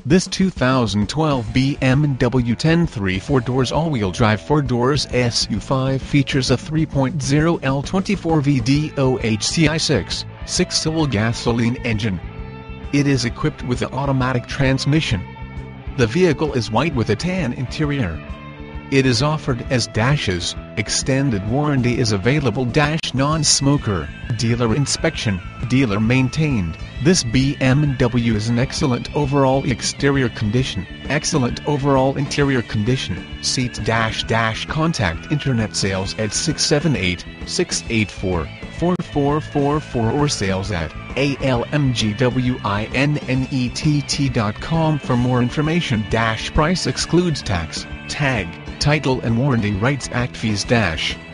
This 2012 BMW 10-3 4-doors all-wheel drive 4-doors SU5 features a 3.0 L24V DOHC 6-cylinder gasoline engine. It is equipped with an automatic transmission. The vehicle is white with a tan interior. It is offered as dashes. Extended warranty is available. Non-smoker, dealer inspection, dealer maintained. This BMW is in excellent overall exterior condition, excellent overall interior condition. Seats - contact internet sales at 678-684-4444 or sales at almgwinett.com for more information. Price excludes tax, tag, title and warranty rights act fees.